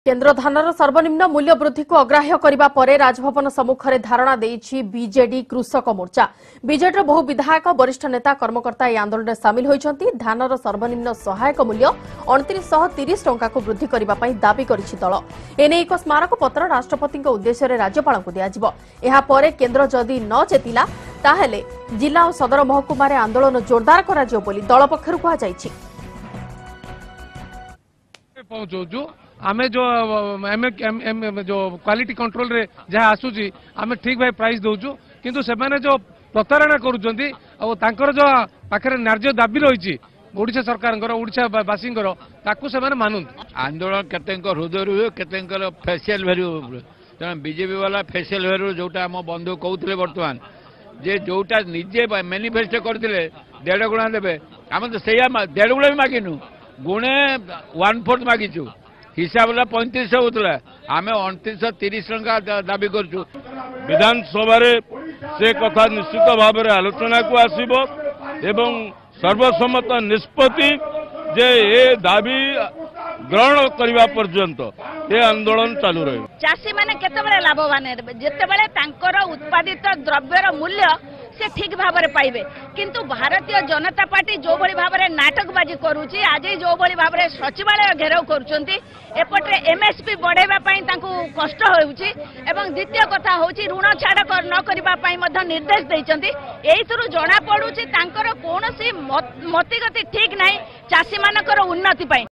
केन्द्र धानर सर्वनिम्न मूल्य वृद्धि को अग्राह्य करने पर राजभवन सम्मुखें धारणा देछि बीजेडी कृषक मोर्चा। बीजेडी बहु विधायक वरिष्ठ नेता कर्मकर्ता यह आंदोलन में सामिल होइछन्ति। धानर सर्वनिम्न सहायक मूल्य 2930 टंका को वृद्धि करने दाबी करिछि दल। एने एक स्मारक पत्र राष्ट्रपति उद्देश्य राज्यपाल को दियाजिबो। एहा परे केन्द्र जदि न चेतिला ताहेले जिला और सदर महकुमा रे आंदोलन जोरदार कराजियो बोली दल पक्षरु कुहा जाइछि। आमे जो जो क्वालिटी कंट्रोल रे जहाँ आसूची आमे ठीक भाई प्राइस दौचु किंतु से माने जो प्रतारणा करूचंती और तांकर जो पाखरे न्याय्य दाबी रही ओडिशा सरकार ओडिशा बासी ताकू से माने मानुन। आंदोलन केतेंक हृदय हुए केतेंकर फेसियल वैल्यू तेना बीजेपी वाला फेसियल वैल्यू जोटा आम बंधु कहते बर्तमान जे जोटा निजे मैनिफेस्टो करते 1.5 गुणा देवे आम तो से 1.5 गुणा भी मागिनु गुणे 1/4 मागिचु हिसाब 3500 होता आम 2930 टंका दाबी करूँ। विधानसभा से कथा निश्चित भाव में आलोचना को आसीबो एवं सर्वसम्मत निष्पत्ति जे ए दाबी ग्रहण करने पर्यंत ये आंदोलन चालू रहे। चाषी मैंने केतबेले लाभवान हेबे जेतेबेले तांकर उत्पादित द्रव्यर मूल्य से ठीक भाव में पाइबे किंतु भारतीय जनता पार्टी जो भली भाव में नाटकबाजी करूची आज जो भली भाव में सचिवालय घेराव करूचंती एपटे एमएसपी बढ़ाइबा पई तांकु कष्ट होउची एवं द्वितीय कथा होउची ऋण छाड़ न करबा पई मध्य निर्देश दैचंती। एइथुरु जणा पडुची तांकर कोनोसी मतिगति ठीक नाही चाषी मानकर उन्नति पई।